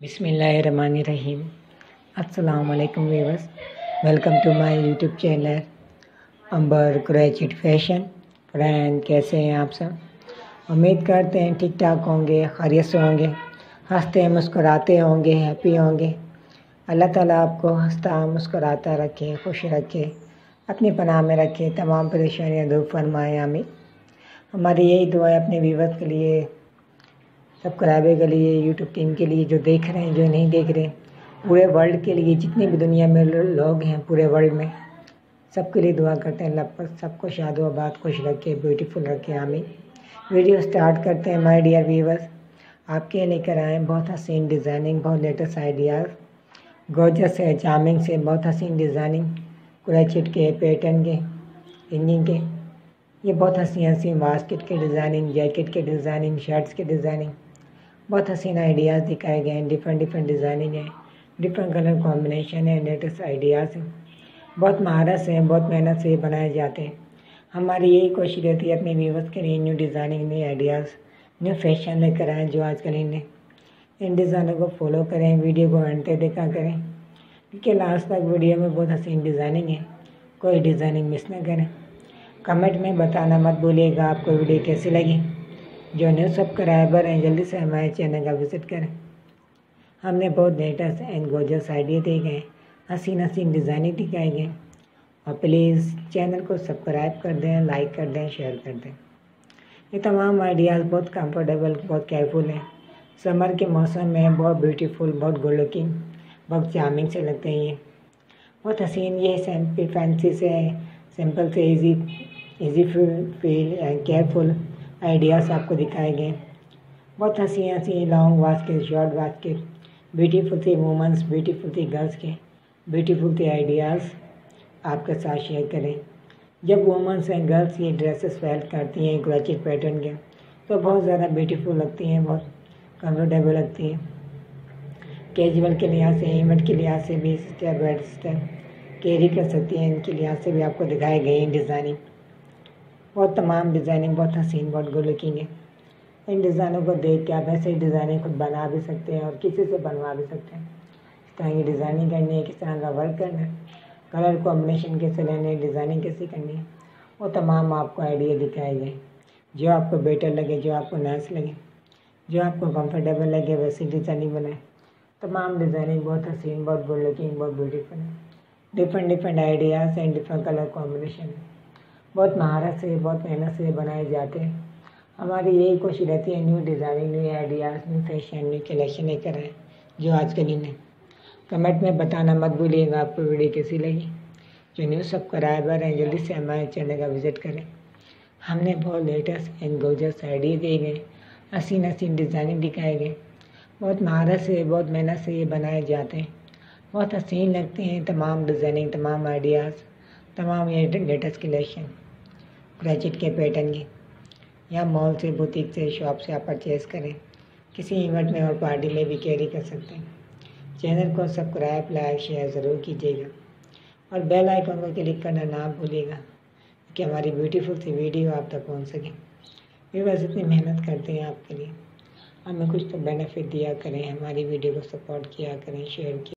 बिस्मिल्लाहिर्रहमानिर्रहीम। अस्सलाम वालेकुम viewers, welcome to my YouTube channel Ambar कुरैशिट फैशन। फ्रेंड, कैसे हैं आप सब? उम्मीद करते हैं ठीक ठाक होंगे, खैरियत से होंगे, हंसते मुस्कुराते होंगे, हैप्पी होंगे। अल्लाह ताला आपको हंसता मुस्कुराता रखे, खुश रखे, अपनी पनाह में रखे, तमाम परेशानियाँ दूर फरमाए, आमीन। हमारी यही दुआ है अपने व्यूअर्स के लिए, सब्सक्राइबर के लिए, यूट्यूब टीम के लिए, जो देख रहे हैं, जो नहीं देख रहे, पूरे वर्ल्ड के लिए, जितने भी दुनिया में लोग हैं पूरे वर्ल्ड में, सबके लिए दुआ करते हैं। अल्लाह पर सबको शादो आबाद खुश रखे, ब्यूटीफुल रखे, आमीन। वीडियो स्टार्ट करते हैं माय डियर व्यूअर्स। आपके लेकर आए बहुत हसीन डिज़ाइनिंग, बहुत लेटेस्ट आइडियाज़, गॉर्जियस है, चार्मिंग से, बहुत हसीन डिज़ाइनिंग, कुरैशिट के पैटर्न के, हिंगिंग के, ये बहुत हसीन बास्केट के डिज़ाइनिंग, जैकेट के डिज़ाइनिंग, शर्ट्स के डिज़ाइनिंग, बहुत हसीन आइडियाज़ दिखाए गए हैं। डिफरेंट डिज़ाइनिंग है, डिफरेंट कलर कॉम्बिनेशन है, लेटेस्ट आइडियाज़ हैं, बहुत महारत से, बहुत मेहनत से बनाए जाते हैं। हमारी यही कोशिश रहती है अपने व्यूअर्स के लिए new designing, new ideas, new fashion लेकर आएँ जो आजकल इन डिज़ाइनों को फॉलो करें, वीडियो को अंत तक देखा करें, क्योंकि लास्ट तक वीडियो में बहुत हसीन डिज़ाइनिंग है, कोई डिज़ाइनिंग मिस ना करें। कमेंट में बताना मत भूलिएगा आपको वीडियो कैसी लगी। जो न्यू सब्सक्राइबर हैं जल्दी से हमारे चैनल का विज़िट करें। हमने बहुत लेटेस्ट एंड गॉर्जियस आइडिया दिए गए, हसीन डिज़ाइनिंग दिखाई गए, और प्लीज़ चैनल को सब्सक्राइब कर दें, लाइक कर दें, शेयर कर दें। ये तमाम आइडियाज़ बहुत कंफर्टेबल, बहुत केयरफुल हैं। समर के मौसम में बहुत ब्यूटीफुल, बहुत गुड लुकिंग, बहुत चार्मिंग से लगते हैं। ये बहुत हसीन, ये सिंपल फैंसी से, सिंपल से easy feel and careful ideas आपको दिखाए गए। बहुत हसी long basket, short basket, beautiful सी वुमेंस, ब्यूटीफुल सी गर्ल्स के ब्यूटीफुल सी आइडियाज़ आपके साथ शेयर करें। जब वुमेंस एंड गर्ल्स ये ड्रेसेस वेयर करती हैं कुरैशिट पैटर्न के, तो बहुत ज़्यादा ब्यूटीफुल लगती हैं, बहुत कंफर्टेबल लगती हैं। कैजुअल के लिहाज से, इवेंट के लिहाज से भी स्टेप बाय स्टेप कैरी कर सकती हैं, इनके लिहाज से भी आपको दिखाए गए हैं डिज़ाइनिंग। बहुत तमाम डिज़ाइनिंग बहुत हसीन, बहुत गुड लुकिंग है। इन डिज़ाइनों को देख के आप ऐसे ही डिज़ाइनिंग खुद बना भी सकते हैं और किसी से बनवा भी सकते हैं। किस तरह की डिज़ाइनिंग करनी है, किस तरह का वर्क करना है, कलर कॉम्बिनेशन कैसे लेने हैं, डिज़ाइनिंग कैसे करनी है, वो तमाम आपको आइडिया दिखाए गए। जो आपको बेटर लगे, जो आपको नाइस लगे, जो आपको कंफर्टेबल लगे, वैसी डिज़ाइनिंग बनाए। तमाम डिज़ाइनिंग बहुत हसीन, बहुत गुड लुकिंग, बहुत ब्यूटीफुल है। Different ideas and different colour combination है, बहुत महारत से, बहुत मेहनत से बनाए जाते हैं। हमारी यही कोशिश रहती है new designing, new ideas, new fashion, new collection लेकर आए जो आजकल इन्हें। कमेंट में बताना मत भूलिएगा आपको वीडियो कैसी लगी। जो न्यू सब्सक्राइबर हैं जल्दी से हमारे चैनल का विज़िट करें। हमने बहुत लेटेस्ट एंड गॉर्जियस आइडिया दिए गए, हसीन डिज़ाइनिंग दिखाए गए, बहुत महारत से, बहुत मेहनत से ये बनाए जाते हैं, बहुत हसीन लगते हैं। तमाम डिज़ाइनिंग, तमाम आइडियाज़, तमाम ये लेटेस्ट कलेक्शन कुरैशिट के पैटर्न की, या मॉल से, बुटीक से, शॉप से आप परचेज़ करें, किसी इवेंट में और पार्टी में भी कैरी कर सकते हैं। चैनल को सब्सक्राइब, लाइक, शेयर ज़रूर कीजिएगा और बेल आइकन को क्लिक करना ना भूलिएगा कि हमारी ब्यूटीफुल सी वीडियो आप तक पहुंच सके। व्यूअर्स इतनी मेहनत करते हैं आपके लिए, हमें कुछ तो बेनिफिट दिया करें, हमारी वीडियो को सपोर्ट किया करें, शेयर किया